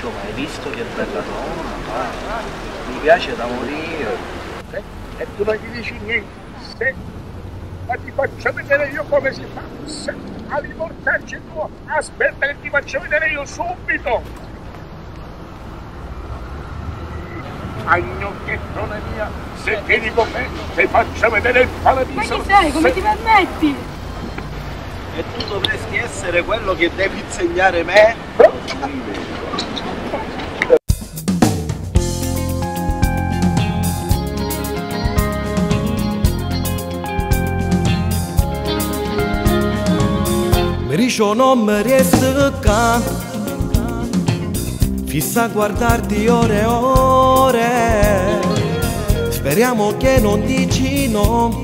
Ciccio, ma hai visto che bella donna? Mi piace da morire. E tu non gli dici niente? Se, ma ti faccio vedere io come si fa. Se, a riportarci tu, aspetta che ti faccio vedere io subito. Agnocchettone mia, se vieni con me ti faccio vedere il paradiso. Ma chi sei? Come ti permetti? E tu dovresti essere quello che devi insegnare me? Mericio non mi riesco qua, fissa a guardarti ore e ore. Speriamo che non dici no.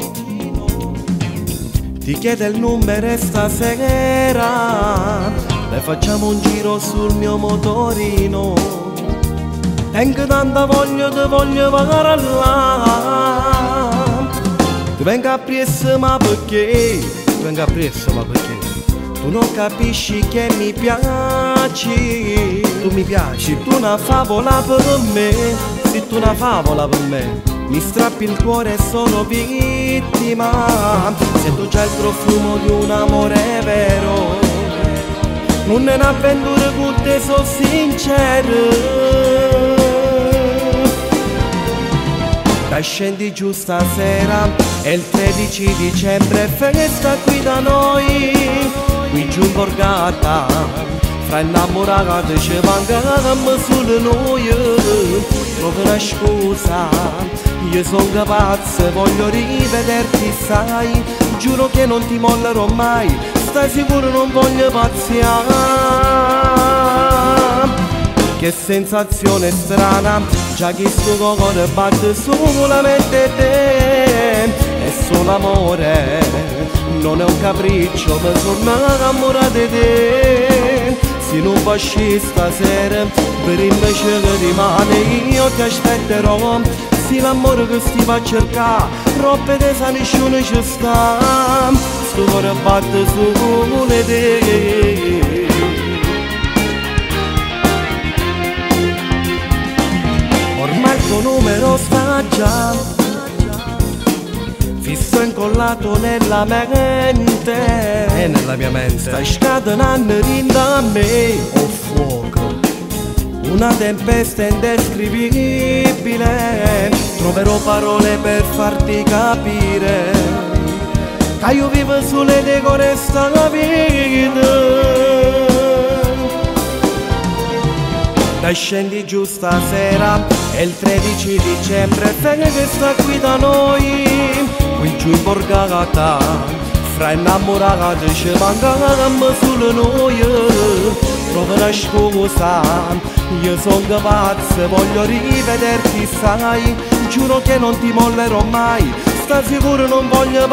Ti chiede il numero stasera, le facciamo un giro sul mio motorino. E anche tanta voglia ti voglio parlare. Ti venga appresso ma perché? Ti venga appresso ma perché? Tu non capisci che mi piaci. Tu mi piaci. Se tu una favola per me, se tu una favola per me, mi strappi il cuore e sono vittima. Sento già il profumo di un amore vero. Non è un'avventura con te, sono sincero. Dai, scendi giù stasera, è il 13 dicembre, festa qui da noi. Qui giù in borgata, fra innamorati ci mangiamo solo noi. Trovo una scusa, io sono pazzo, voglio rivederti, sai. Giuro che non ti mollerò mai, stai sicuro non voglio pazziare. Che sensazione strana, già che sto cuore batte solamente te. È solo amore, non è un capriccio, mi sono innamorato di te. Se non fasci stasera, per invece che rimane io ti aspetterò. Se l'amore che ti fa cercare, roppe te sa nessuno ci sta. Sto cuore batte solo te. Ormai il tuo numero sta già fisso incollato nella mia mente. E nella mia mente stai scatenando dentro a me. Oh fuoco, una tempesta indescrivibile. Troverò parole per farti capire che io vivo sulle decore sta vita. Dai, scendi giù stasera, è il 13 dicembre, festa qui da noi. Qui giù in borgata, fra innamorati ci mangiamo solo noi. Trovo una scusa, io sono pazzo, voglio rivederti, sai. Giuro che non ti mollerò mai, sta sicuro non voglio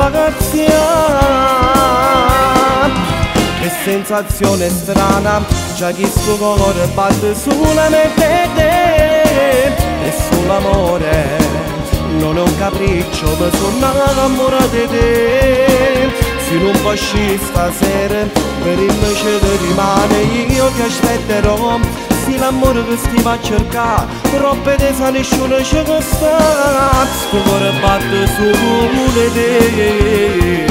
pagaziare. Che sensazione strana, già che sto cuore batte solamente te. È solo amore, non è un capriccio, mi sono innamorato di te. Se non fasci stasera, per invece che rimane io ti aspetterò. Se l'amore che ti va a cercare, roppe te sa nessuno ci sta. Sto cuore batte solo te.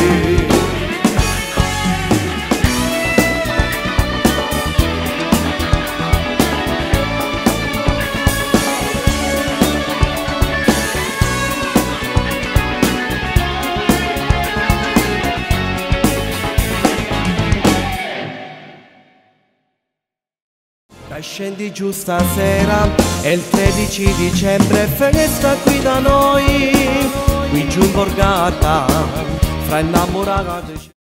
Dai, scendi giù stasera, è il 13 dicembre, festa qui da noi. Qui giù in borgata, fra innamorati.